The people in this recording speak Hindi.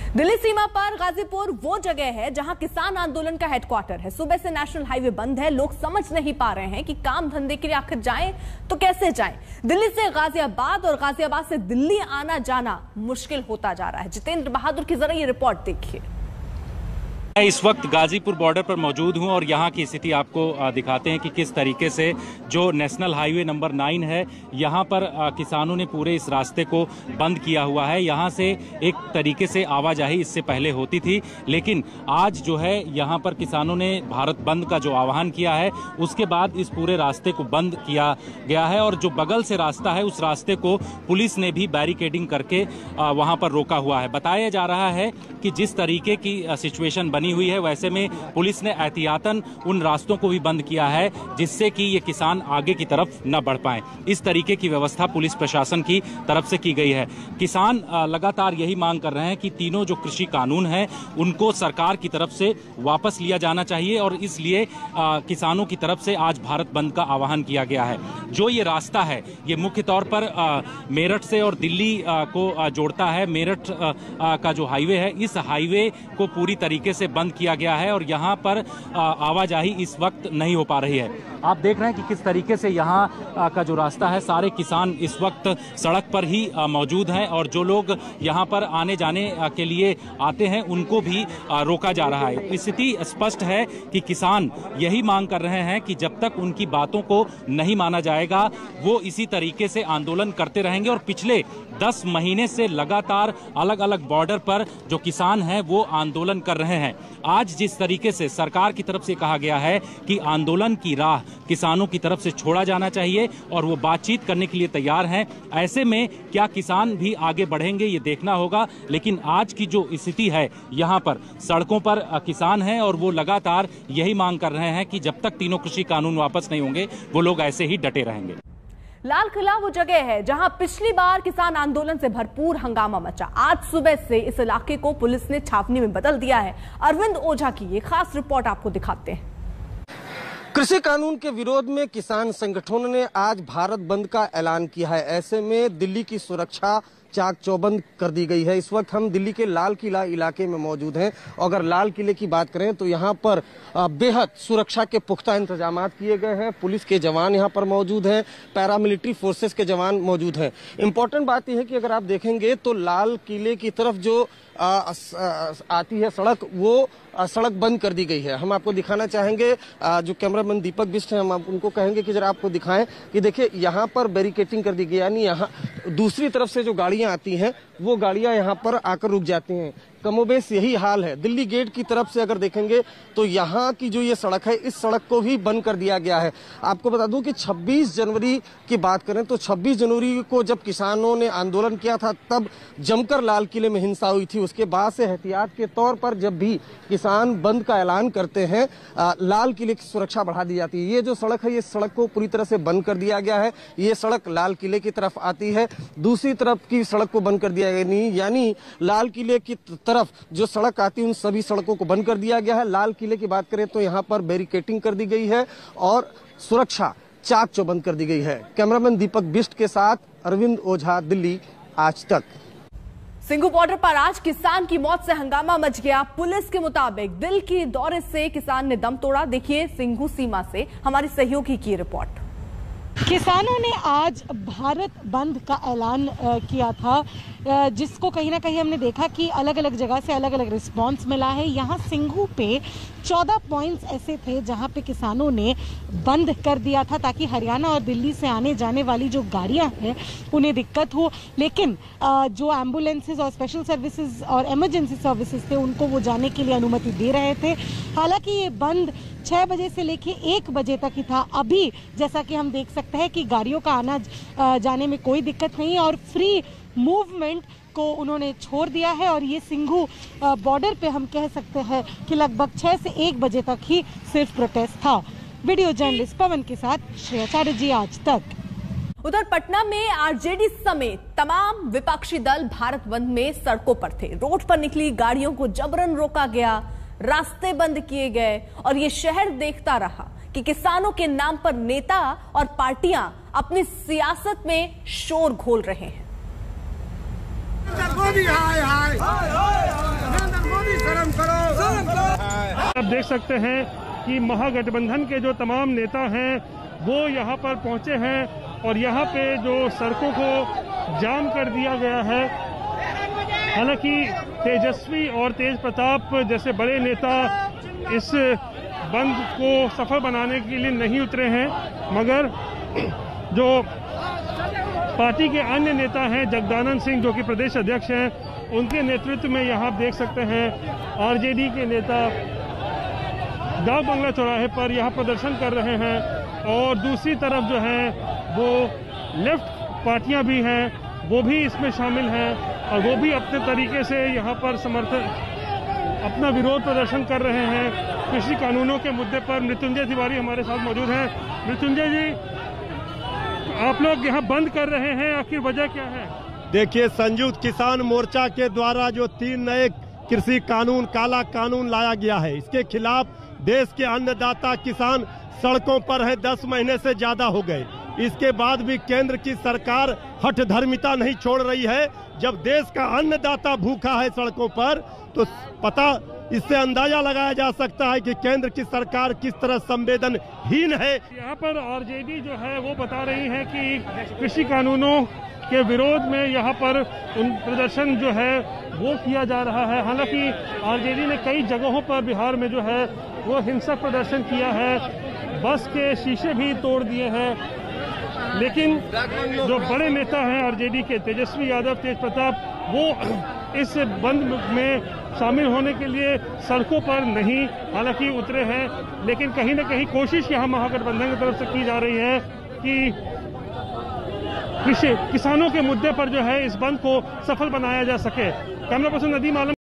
दिल्ली सीमा पर गाजीपुर वो जगह है जहां किसान आंदोलन का हेडक्वार्टर है। सुबह से नेशनल हाईवे बंद है। लोग समझ नहीं पा रहे हैं कि काम धंधे के लिए आखिर जाएं तो कैसे जाएं। दिल्ली से गाजियाबाद और गाजियाबाद से दिल्ली आना जाना मुश्किल होता जा रहा है। जितेंद्र बहादुर की जरा ये रिपोर्ट देखिए। मैं इस वक्त गाजीपुर बॉर्डर पर मौजूद हूं और यहां की स्थिति आपको दिखाते हैं कि किस तरीके से जो नेशनल हाईवे नंबर 9 है, यहां पर किसानों ने पूरे इस रास्ते को बंद किया हुआ है। यहां से एक तरीके से आवाजाही इससे पहले होती थी, लेकिन आज जो है यहां पर किसानों ने भारत बंद का जो आह्वान किया है, उसके बाद इस पूरे रास्ते को बंद किया गया है और जो बगल से रास्ता है उस रास्ते को पुलिस ने भी बैरिकेडिंग करके वहां पर रोका हुआ है। बताया जा रहा है कि जिस तरीके की सिचुएशन बनी हुई है, वैसे में पुलिस ने एहतियातन उन रास्तों को भी बंद किया है जिससे कि ये किसान आगे की तरफ न बढ़ पाएं। इस तरीके की व्यवस्था पुलिस प्रशासन की तरफ से की गई है। किसान लगातार यही मांग कर रहे हैं कि तीनों जो कृषि कानून हैं उनको सरकार की तरफ से वापस लिया जाना चाहिए और इसलिए किसानों की तरफ से आज भारत बंद का आह्वान किया गया है। जो ये रास्ता है ये मुख्य तौर पर मेरठ से और दिल्ली को जोड़ता है। मेरठ का जो हाईवे है, इस हाईवे को पूरी तरीके से बंद किया गया है और यहाँ पर आवाजाही इस वक्त नहीं हो पा रही है। आप देख रहे हैं कि किस तरीके से यहाँ का जो रास्ता है, सारे किसान इस वक्त सड़क पर ही मौजूद हैं और जो लोग यहाँ पर आने जाने के लिए आते हैं उनको भी रोका जा रहा है। स्थिति स्पष्ट है कि किसान यही मांग कर रहे हैं कि जब तक उनकी बातों को नहीं माना जाएगा वो इसी तरीके से आंदोलन करते रहेंगे और पिछले 10 महीने से लगातार अलग अलग बॉर्डर पर जो किसान हैं वो आंदोलन कर रहे हैं। आज जिस तरीके से सरकार की तरफ से कहा गया है कि आंदोलन की राह किसानों की तरफ से छोड़ा जाना चाहिए और वो बातचीत करने के लिए तैयार हैं, ऐसे में क्या किसान भी आगे बढ़ेंगे ये देखना होगा। लेकिन आज की जो स्थिति है, यहाँ पर सड़कों पर किसान हैं और वो लगातार यही मांग कर रहे हैं कि जब तक तीनों कृषि कानून वापस नहीं होंगे वो लोग ऐसे ही डटे रहेंगे। लाल किला वो जगह है जहां पिछली बार किसान आंदोलन से भरपूर हंगामा मचा। आज सुबह से इस इलाके को पुलिस ने छावनी में बदल दिया है। अरविंद ओझा की ये खास रिपोर्ट आपको दिखाते हैं। कृषि कानून के विरोध में किसान संगठनों ने आज भारत बंद का ऐलान किया है। ऐसे में दिल्ली की सुरक्षा चाक चौबंद कर दी गई है। इस वक्त हम दिल्ली के लाल किला इलाके में मौजूद हैं। अगर लाल किले की बात करें तो यहाँ पर बेहद सुरक्षा के पुख्ता इंतजाम किए गए हैं। पुलिस के जवान यहाँ पर मौजूद हैं, पैरामिलिट्री फोर्सेस के जवान मौजूद हैं। इम्पोर्टेंट बात यह है कि अगर आप देखेंगे तो लाल किले की तरफ जो आती है सड़क, वो सड़क बंद कर दी गई है। हम आपको दिखाना चाहेंगे, जो कैमरामैन दीपक बिष्ट हैं, हम उनको कहेंगे कि जरा आपको दिखाएं कि देखिए यहाँ पर बैरिकेटिंग कर दी गई, यानी यहाँ दूसरी तरफ से जो गाड़ियां आती हैं वो गाड़ियां यहाँ पर आकर रुक जाती हैं। कमोबेश यही हाल है। दिल्ली गेट की तरफ से अगर देखेंगे तो यहाँ की जो ये सड़क है, इस सड़क को भी बंद कर दिया गया है। आपको बता दूं कि 26 जनवरी की बात करें तो 26 जनवरी को जब किसानों ने आंदोलन किया था तब जमकर लाल किले में हिंसा हुई थी। उसके बाद से एहतियात के तौर पर जब भी किसान बंद का ऐलान करते हैं, लाल किले की सुरक्षा बढ़ा दी जाती है। ये जो सड़क है, ये सड़क को पूरी तरह से बंद कर दिया गया है। ये सड़क लाल किले की तरफ आती है, दूसरी तरफ की सड़क को बंद कर दिया गया, यानी लाल किले की तरफ जो सड़क आती है उन सभी सड़कों को बंद कर दिया गया है। लाल किले की बात करें तो यहाँ पर बैरिकेटिंग कर दी गई है और सुरक्षा चाक चौबंद कर दी गई है। कैमरामैन दीपक बिष्ट के साथ अरविंद ओझा, दिल्ली आज तक। सिंघू बॉर्डर पर आज किसान की मौत से हंगामा मच गया। पुलिस के मुताबिक दिल के दौरे से किसान ने दम तोड़ा। देखिए सिंघू सीमा से हमारी सहयोगी की रिपोर्ट। किसानों ने आज भारत बंद का ऐलान किया था, जिसको कहीं ना कहीं हमने देखा कि अलग अलग जगह से अलग अलग रिस्पांस मिला है। यहाँ सिंघू पे 14 पॉइंट्स ऐसे थे जहाँ पे किसानों ने बंद कर दिया था ताकि हरियाणा और दिल्ली से आने जाने वाली जो गाड़ियाँ हैं उन्हें दिक्कत हो। लेकिन जो एम्बुलेंसेज और स्पेशल सर्विसेज और इमरजेंसी सर्विसेज थे उनको वो जाने के लिए अनुमति दे रहे थे। हालांकि ये बंद 6 बजे से लेके 1 बजे तक ही था। अभी जैसा कि हम देख सकते हैं कि गाड़ियों का आना जाने में कोई दिक्कत नहीं है और फ्री मूवमेंट को उन्होंने छोड़ दिया है। और ये सिंघू बॉर्डर पे हम कह सकते हैं कि लगभग 6 से 1 बजे तक ही सिर्फ प्रोटेस्ट था। वीडियो जर्नलिस्ट पवन के साथ श्रेया चैटर्जी, आज तक। उधर पटना में आरजेडी समेत तमाम विपक्षी दल भारत बंद में सड़कों पर थे। रोड पर निकली गाड़ियों को जबरन रोका गया, रास्ते बंद किए गए और ये शहर देखता रहा कि किसानों के नाम पर नेता और पार्टियां अपनी सियासत में शोर घोल रहे हैं। आप देख सकते हैं कि महागठबंधन के जो तमाम नेता हैं वो यहाँ पर पहुंचे हैं और यहाँ पे जो सड़कों को जाम कर दिया गया है। हालांकि तेजस्वी और तेज प्रताप जैसे बड़े नेता इस बंद को सफल बनाने के लिए नहीं उतरे हैं, मगर जो पार्टी के अन्य नेता हैं, जगदानंद सिंह जो कि प्रदेश अध्यक्ष हैं, उनके नेतृत्व में यहाँ देख सकते हैं आरजेडी के नेता डाक बंगला चौराहे पर यहाँ प्रदर्शन कर रहे हैं और दूसरी तरफ जो है वो लेफ्ट पार्टियां भी हैं, वो भी इसमें शामिल हैं और वो भी अपने तरीके से यहाँ पर अपना विरोध प्रदर्शन कर रहे हैं कृषि कानूनों के मुद्दे पर। मृत्युंजय तिवारी हमारे साथ मौजूद हैं। मृत्युंजय जी, आप लोग यहाँ बंद कर रहे हैं, आखिर वजह क्या है? देखिए, संयुक्त किसान मोर्चा के द्वारा जो 3 नए कृषि कानून, काला कानून लाया गया है, इसके खिलाफ देश के अन्नदाता किसान सड़कों पर है। 10 महीने से ज्यादा हो गए। इसके बाद भी केंद्र की सरकार हठधर्मिता नहीं छोड़ रही है। जब देश का अन्नदाता भूखा है सड़कों पर, तो इससे अंदाजा लगाया जा सकता है कि केंद्र की सरकार किस तरह संवेदनहीन है। यहाँ पर आरजेडी जो है वो बता रही है कि कृषि कानूनों के विरोध में यहाँ पर उन प्रदर्शन जो है वो किया जा रहा है। हालांकि आरजेडी ने कई जगहों पर बिहार में जो है वो हिंसक प्रदर्शन किया है, बस के शीशे भी तोड़ दिए हैं, लेकिन जो बड़े नेता हैं आरजेडी के, तेजस्वी यादव, तेज प्रताप, वो इस बंद में शामिल होने के लिए सड़कों पर नहीं हालांकि उतरे हैं, लेकिन कहीं न कहीं कोशिश यहाँ महागठबंधन की तरफ से की जा रही है कि किसानों के मुद्दे पर जो है इस बंद को सफल बनाया जा सके। कैमरा पर्सन नदीम आलम